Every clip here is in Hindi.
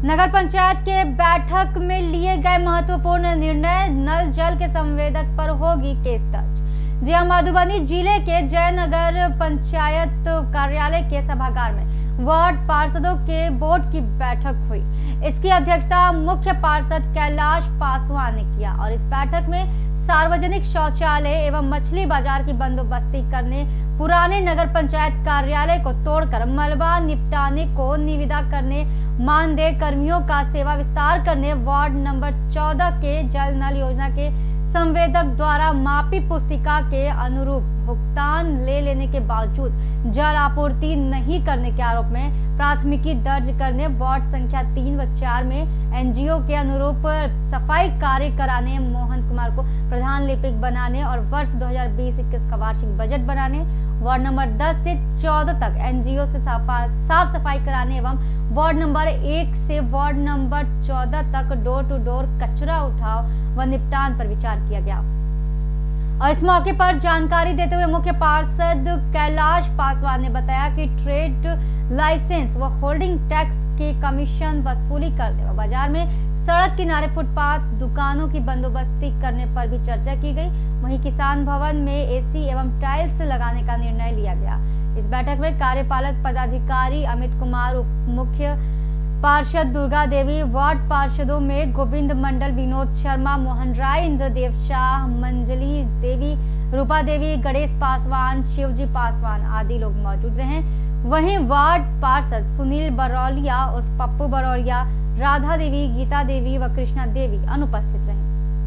नगर पंचायत के बैठक में लिए गए महत्वपूर्ण निर्णय। नल जल के संवेदक पर होगी केस दर्ज। जी मधुबनी जिले के जयनगर पंचायत कार्यालय के सभागार में वार्ड पार्षदों के बोर्ड की बैठक हुई। इसकी अध्यक्षता मुख्य पार्षद कैलाश पासवान ने किया और इस बैठक में सार्वजनिक शौचालय एवं मछली बाजार की बंदोबस्ती करने, पुराने नगर पंचायत कार्यालय को तोड़कर मलबा निपटाने को निविदा करने, मानदेय कर्मियों का सेवा विस्तार करने, वार्ड नंबर 14 के जल नल योजना के संवेदक द्वारा मापी पुस्तिका के अनुरूप भुगतान ले लेने के बावजूद जल आपूर्ति नहीं करने के आरोप में प्राथमिकी दर्ज करने, वार्ड संख्या 3 व 4 में एनजीओ के अनुरूप सफाई कार्य कराने, मोहन कुमार को प्रधान लिपिक बनाने और वर्ष 2020-21 का वार्षिक बजट बनाने, वार्ड नंबर 10 से 14 तक एनजीओ से साफ सफाई कराने एवं वार्ड नंबर 1 से वार्ड नंबर 14 तक डोर टू डोर कचरा उठाव व निपटान पर विचार किया गया। और इस मौके पर जानकारी देते हुए मुख्य पार्षद कैलाश पासवान ने बताया कि ट्रेड लाइसेंस व होल्डिंग टैक्स के कमीशन वसूली करने व बाजार में सड़क किनारे फुटपाथ दुकानों की बंदोबस्ती करने पर भी चर्चा की गई। वहीं किसान भवन में एसी एवं टाइल्स लगाने का निर्णय लिया गया। इस बैठक में कार्यपालक पदाधिकारी अमित कुमार, उप मुख्य पार्षद दुर्गा देवी, वार्ड पार्षदों में गोविंद मंडल, विनोद शर्मा, मोहन राय, इंद्रदेव शाह, मंजली देवी, रूपा देवी, गणेश पासवान, शिवजी पासवान आदि लोग मौजूद रहे। वहीं वार्ड पार्षद सुनील बरौलिया और पप्पू बरौलिया, राधा देवी, गीता देवी व कृष्णा देवी अनुपस्थित रहे।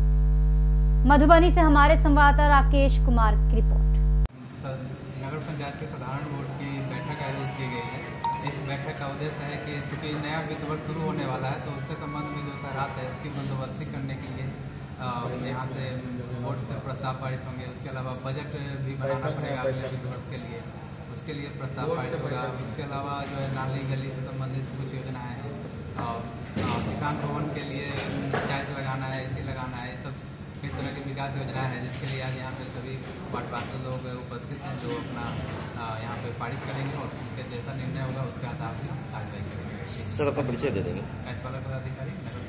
मधुबनी से हमारे संवाददाता राकेश कुमार की रिपोर्ट। नगर पंचायत के साधारण बोर्ड की बैठक आयोजित की गई है। इस बैठक का उद्देश्य है कि चूंकि नया वित्त वर्ष शुरू होने वाला है, तो उसके संबंध में जो खैरात है उसकी बंदोबस्ती करने के लिए यहाँ से बोर्ड के प्रस्ताव पारित होंगे। उसके अलावा बजट भी बनाना पड़ेगा अगले वित्त वर्ष के लिए, उसके लिए प्रस्ताव पारित होगा। उसके अलावा जो है नाली गली से संबंधित कुछ योजनाएँ हैं, किसान भवन के लिए टाइल्स लगाना है, एसी लगाना है, सब इस तरह की विकास योजना है, जिसके लिए आज यहाँ पे सभी वार्ड पार्षद लोग उपस्थित हैं, जो अपना यहाँ पे पारित करेंगे और उनके जैसा निर्णय होगा उसके आधार पर कार्रवाई करेंगे। सर अपना परिचय दे देंगे। कार्यपालक पदाधिकारी